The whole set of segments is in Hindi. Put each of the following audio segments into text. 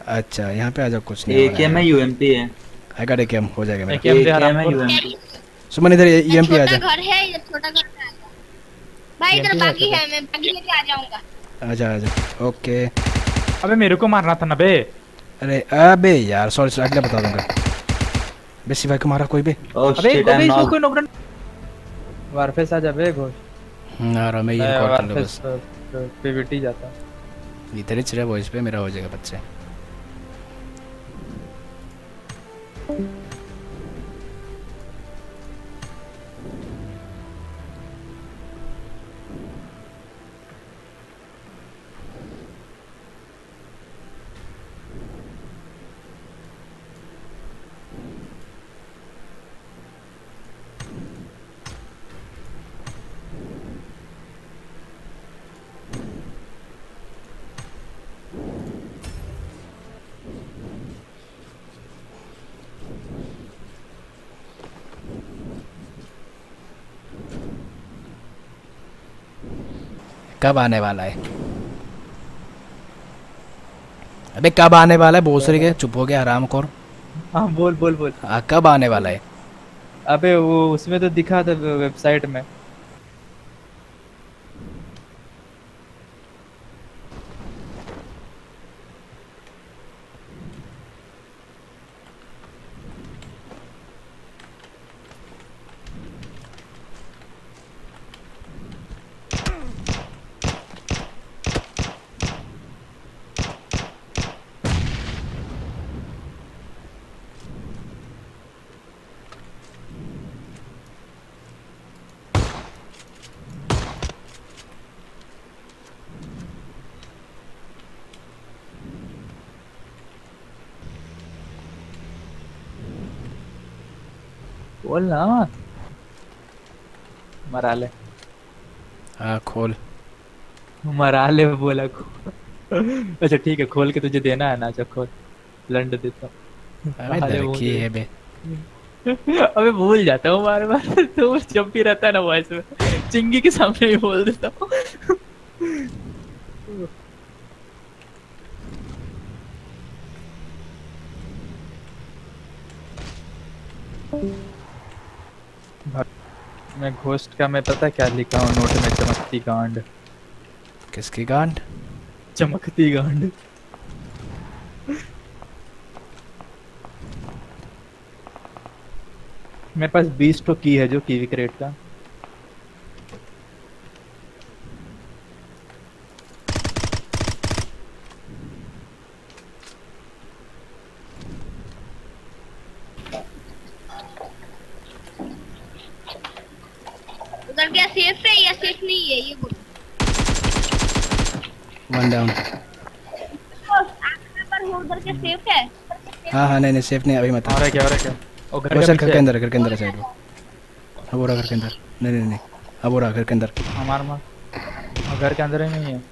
अच्छा यहाँ पे आ जाओ, कुछ नहीं हो रहा एकेएम है। है यूएमपी है। आई गॉट एकेएम, हो जाएगा मेरा। एकेएम दे एकेएम है हरामखोर। यूएमपी। सुमन इधर ईएमपी आ छोटा जा। घर है, ये छोटा घर में आ जाओ। भाई इधर ईएमपी है बागी तेरे। है, मैं बागी लेके आ जाऊंगा। आ जा आ जा। ओके। अबे मेरे को मारना था ना बे। अरे अबे यार सॉरी, अगला बता दूंगा। बेसी भाई को मारा कोई भी। ओह अबे शिट आई एम अबे इसको नॉक। कोई नॉक। वारफेस आ जा बे घोष। आ रहा मैं, ये मैं रिकॉर्ड कर लो वारफेस बस। पीवीटी जाता। इधर ही चले वॉइस पे, मेरा हो जाएगा बच्चे। कब आने वाला है? अबे कब आने वाला है भोसड़ी के, चुप हो गया हरामखोर। हाँ बोल बोल बोल। कब आने वाला है? अबे वो उसमें तो दिखा था वेबसाइट में। बोल ना। मरा ले। हाँ खोल। मरा ले बोला अच्छा ठीक है, खोल के तुझे देना है ना। अच्छा खोल, लंड देता हूँ। अबे अरे वो लड़की है बे। अबे भूल जाता हूँ बार बार तो जब भी रहता है ना वॉइस में चिंगी के सामने ही बोल देता हूँ। मैं घोस्ट का मैं पता क्या लिखा हूँ नोट में, चमकती गांड। किसकी गांड? चमकती गांड। मेरे पास 20 तो की है जो कीवी क्रेट का। उधर क्या सेफ है या सेफ नहीं है ये बोलो। One down. तो आपके पर हो उधर क्या सेफ है? हाँ हाँ, नहीं सेफ नहीं, अभी मत। और है क्या, और है क्या? ओ घर वो के सर घर के पीछे। अंदर, घर के अंदर साइड में। अब हो रहा घर के अंदर। नहीं नहीं नहीं, अब हो रहा घर के अंदर। हमारा मार घर के अंदर ही नहीं है।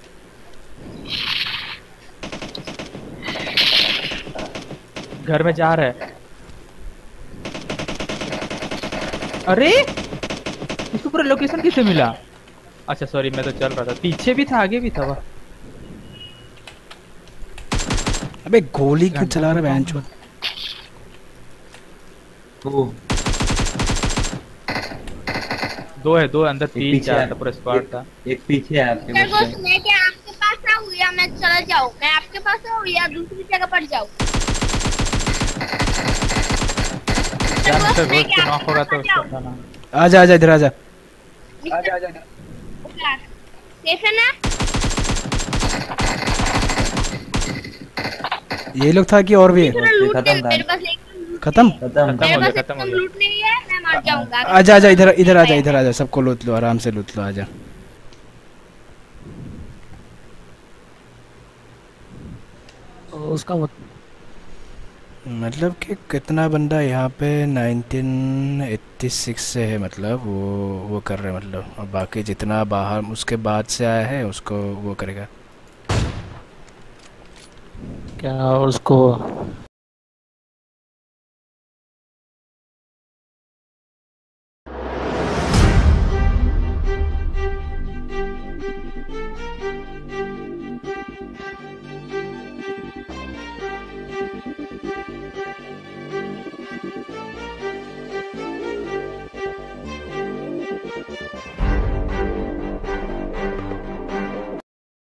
घर में जा रहा है। अरे इसको पूरा लोकेशन किसे मिला? अच्छा सॉरी, मैं तो चल रहा था, पीछे भी था आगे भी था वह। अबे गोली क्यों चला रहा है बहनचोद? ओह दो है अंदर, तीन पीछे चार है। था, पूरा स्क्वाड था। एक पीछे है आपके मैं बस। मैं क्या आपके पास आऊँ या मैं चला जाऊँ? मैं आपके पास आऊँ या दूसरी जगह पर जाऊँ? जाने से मैं रोज क्या को नॉक आपके होगा पास तो आ उसको जाऊँ? उठाना। आजा आजा इधर आजा। सेफ है ना? ये लोग था कि और भी है? थोड़ा लूट दे, खत्म था। मेरे पास एक खत्म। खत्म। खत्म मेरे हो गया, पास खत्म हो एकदम गया। लूट नहीं है, मैं मर जाऊंगा। आजा आजा इधर इधर आजा, इधर आजा, सबको लूट लो, आराम से लूट लो, आजा। उसका मतलब कि कितना बंदा यहाँ पे 1986 से है, मतलब वो कर रहे हैं मतलब, और बाकी जितना बाहर उसके बाद से आया है उसको वो करेगा। क्या उसको